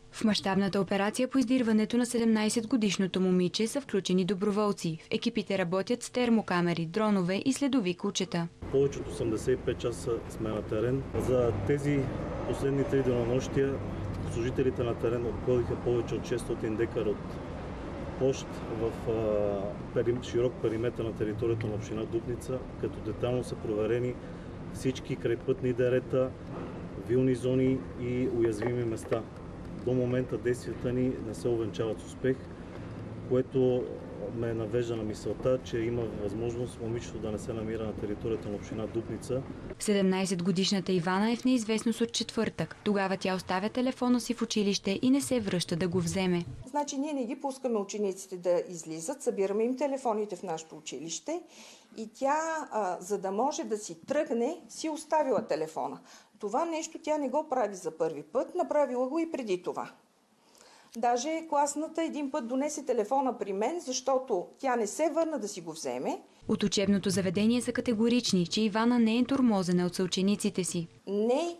В мащабната операция по издирването на 17-годишното момиче са включени доброволци. В екипите работят с термокамери, дронове и следови кучета. Повече от 85 часа сме на терен. За тези последни 3 денонощия служителите на терен обходиха повече от 600 декара от площ в широк периметър на територията на община Дупница, като детайлно са проверени всички крайпътни дерета, вилни зони и уязвими места. До момента действията ни не се увенчават с успех, което ме навежда на мисълта, че има възможност момичето да не се намира на територията на община Дупница. 17-годишната Ивана е в неизвестност от четвъртък. Тогава тя оставя телефона си в училище и не се връща да го вземе. Значи ние не ги пускаме учениците да излизат, събираме им телефоните в нашето училище и тя, за да може да си тръгне, си оставила телефона. Това нещо тя не го прави за първи път, направила го и преди това. Даже класната един път донесе телефона при мен, защото тя не се върна да си го вземе. От учебното заведение са категорични, че Ивана не е тормозена от съучениците си. Не,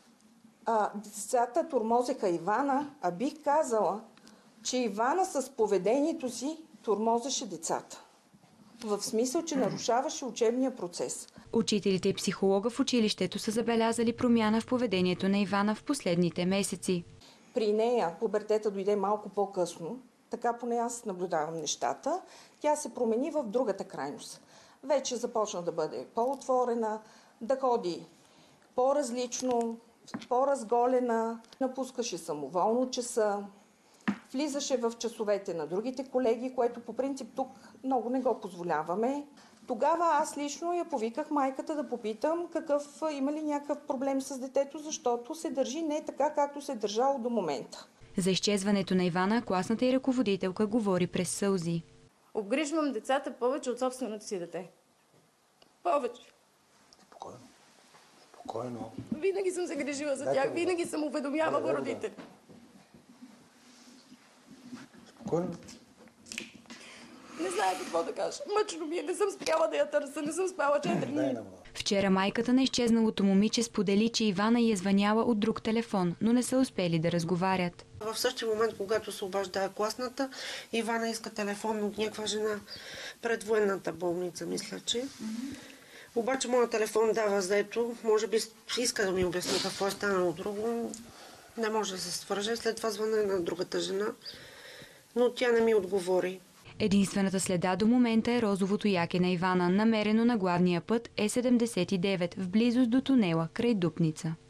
децата тормозеха Ивана, а бих казала, че Ивана с поведението си тормозеше децата. В смисъл, че нарушаваше учебния процес. Учителите и психолога в училището са забелязали промяна в поведението на Ивана в последните месеци. При нея пубертета дойде малко по-късно, така поне аз наблюдавам нещата. Тя се промени в другата крайност. Вече започна да бъде по-отворена, да ходи по-различно, по-разголена, напускаше самоволно часа, влизаше в часовете на другите колеги, което по принцип тук много не го позволяваме. Тогава аз лично я повиках майката да попитам има ли някакъв проблем с детето, защото се държи не така, както се е държало до момента. За изчезването на Ивана класната и ръководителка говори през сълзи. Обгрижвам децата повече от собственото си дете. Повече. Спокойно. Винаги съм се грижила за тях, винаги съм уведомявала родители. Спокойно. Не знае какво да кажа. Мъчно ми е, не съм спряла да я търся, не съм спала 4 дни. Вчера майката на изчезналото момиче сподели, че Ивана й е звъняла от друг телефон, но не са успели да разговарят. В същия момент, когато се обаждае класната, Ивана иска телефон от някаква жена пред военната болница, мисля, че. Обаче моят телефон дава заето, може би иска да ми обясни какво е станало друго. Не може да се свърже, след това звъна на другата жена, но тя не ми отговори. Единствената следа до момента е розовото яке на Ивана, намерено на главния път Е79 в близост до тунела край Дупница.